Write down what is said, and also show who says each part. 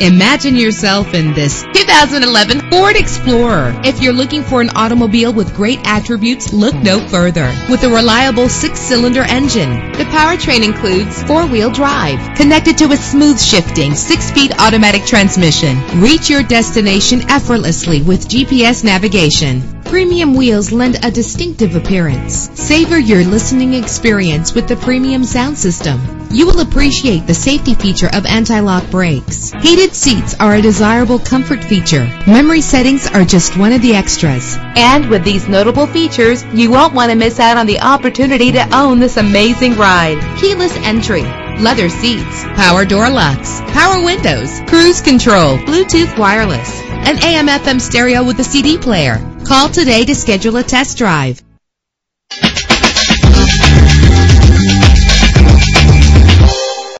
Speaker 1: Imagine yourself in this 2011 Ford Explorer. If you're looking for an automobile with great attributes, look no further. With a reliable 6-cylinder engine, the powertrain includes 4-wheel drive, connected to a smooth shifting 6-speed automatic transmission. Reach your destination effortlessly with GPS navigation. Premium wheels lend a distinctive appearance. Savor your listening experience with the premium sound system. You will appreciate the safety feature of anti-lock brakes. Heated seats are a desirable comfort feature. Memory settings are just one of the extras. And with these notable features, you won't want to miss out on the opportunity to own this amazing ride. Keyless entry, leather seats, power door locks, power windows, cruise control, Bluetooth wireless, an AM/FM stereo with a CD player. Call today to schedule a test drive.